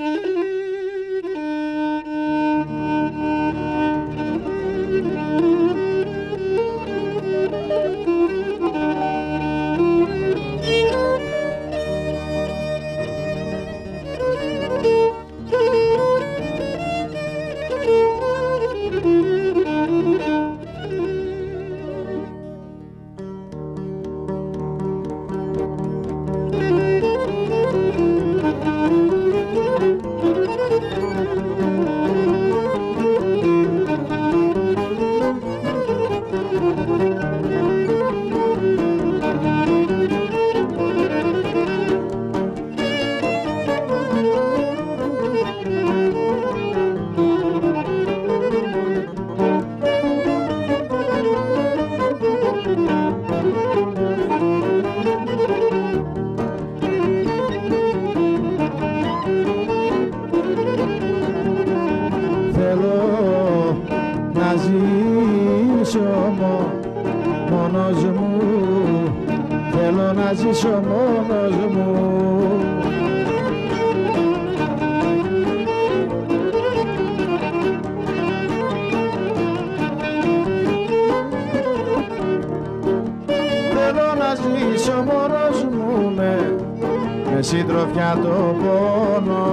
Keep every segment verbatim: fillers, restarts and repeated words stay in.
Συντροφιά το πόνο,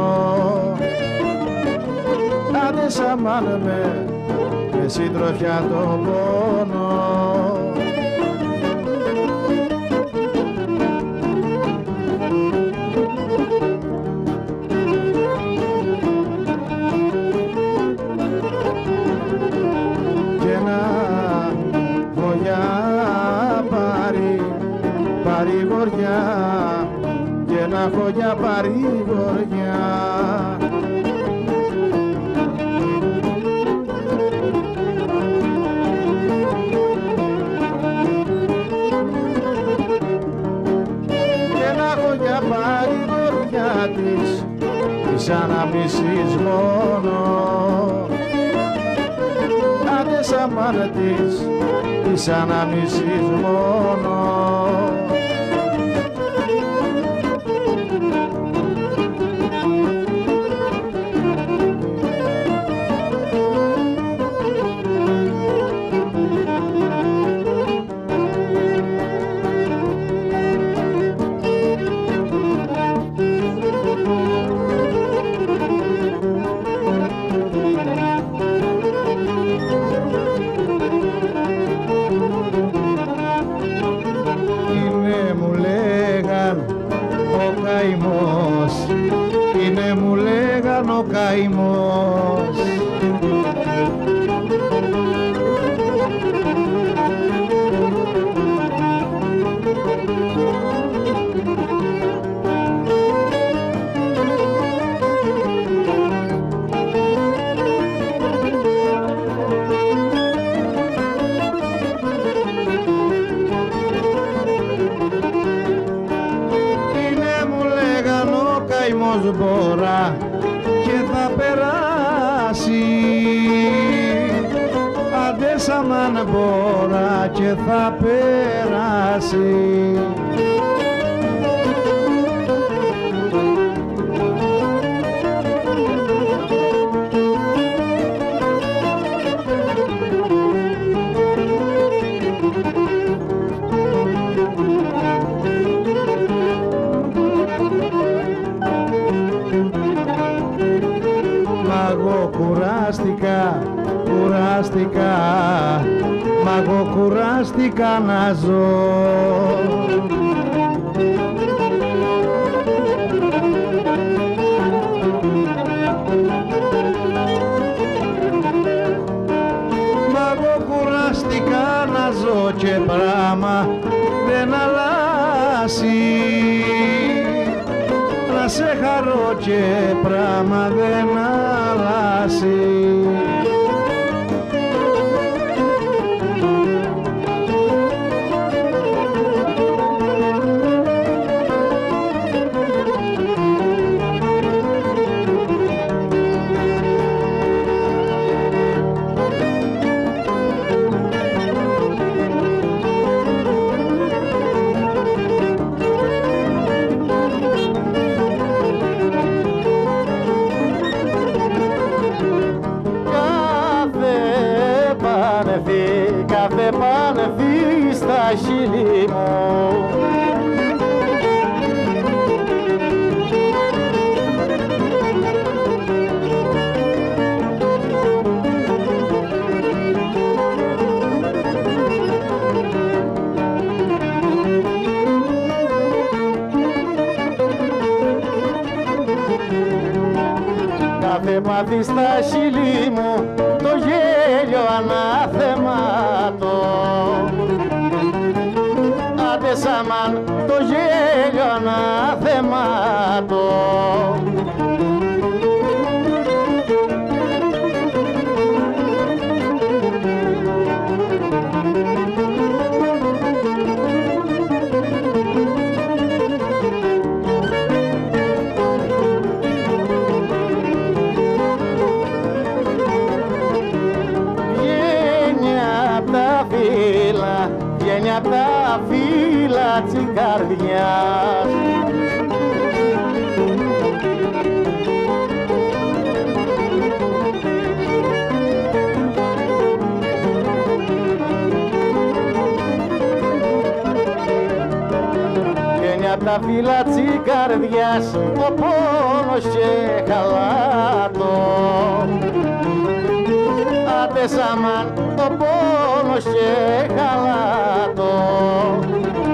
άντε σαμάνε με, με συντροφιά το πόνο. Και να βοριά πάρει, πάρει βοριά, να έχω για παρηγοριά. Και να έχω για παρηγοριά της, της αναμνήσης μόνο. Άντε σαμάνε της, της αναμνήσης μόνο. Είναι μου λέγαν ο καημός. Μπορά και θα περάσει, άντε σαμάν μπορά και θα περάσει. Κουράστηκα, κουράστηκα, μα εγώ κουράστηκα να ζω. Μα εγώ κουράστηκα να ζω και πράμα δεν αλλάζει. Να σε χαρώ και πράμα δεν αλλάζει. χείλη μου. Κάθε πάθη στα χείλη μου το γέλιο ανάθεματο. Άντε σαμάν το γέλιο ανάθεματο. Βγαίνει απ' τα φύλλα της καρδιάς. Βγαίνει απ' τα φύλλα της καρδιάς ο πόνος και χαλάτο. Άντε σαμάν ο πόνος και χαλάτο.